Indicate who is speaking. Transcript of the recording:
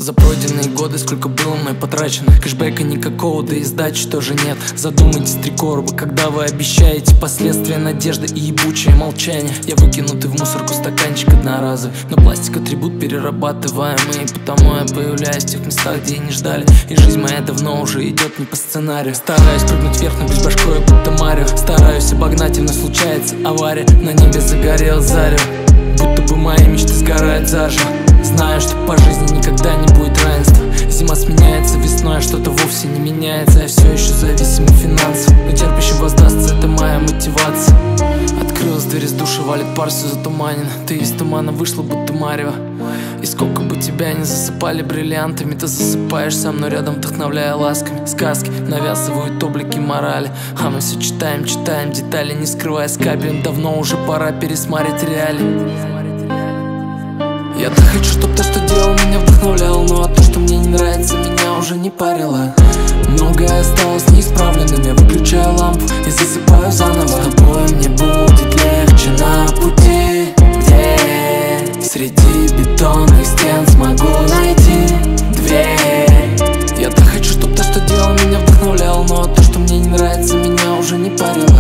Speaker 1: За пройденные годы сколько было мной потрачено. Кэшбэка никакого, да и сдачи тоже нет. Задумайтесь, три короба, когда вы обещаете последствия, надежда и ебучее молчание. Я выкинутый в мусорку стаканчик одноразовый, но пластик атрибут перерабатываемый, потому я появляюсь в тех местах, где и не ждали. И жизнь моя давно уже идет не по сценарию. Стараюсь прыгнуть вверх, но без башкой, будто Марио. Стараюсь обогнать, но случается авария. На небе загорелось зарево, будто бы мои мечты сгорают заживо. Знаю, что по жизни никогда не будет равенства. Зима сменяется весной, а что-то вовсе не меняется. Я все еще зависим от финансов, но терпящим воздастся, это моя мотивация. Открылась дверь из душа, валит пар, все затуманено. Ты из тумана вышла, будто марево. И сколько бы тебя не засыпали бриллиантами, ты засыпаешь со мной рядом, вдохновляя ласками. Сказки навязывают облики морали, а мы все читаем детали, не скрывая скапелем. Давно уже пора пересмотреть реалии. Я-то хочу, чтоб то, что делал, меня вдохновляло, ну а то, что мне не нравится, меня уже не парило. Многое осталось неисправленным, я выключаю лампу и засыпаю заново. С тобой мне будет легче на пути, где среди бетонных стен смогу найти дверь. Я-то хочу, чтоб то, что делал, меня вдохновляло, ну а то, что мне не нравится, меня уже не парило.